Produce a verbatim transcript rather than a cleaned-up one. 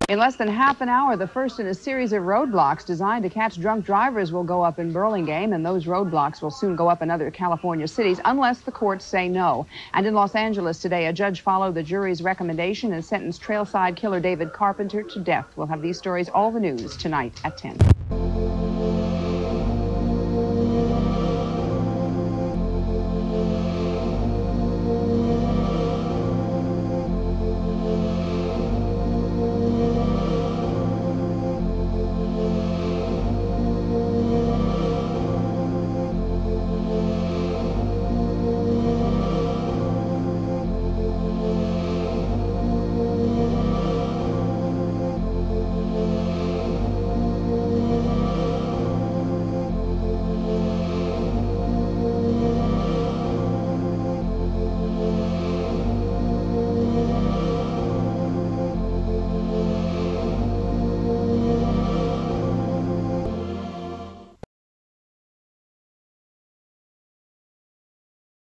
In less than half an hour, the first in a series of roadblocks designed to catch drunk drivers will go up in Burlingame, and those roadblocks will soon go up in other California cities unless the courts say no. And in Los Angeles today, a judge followed the jury's recommendation and sentenced trailside killer David Carpenter to death. We'll have these stories, all the news, tonight at ten.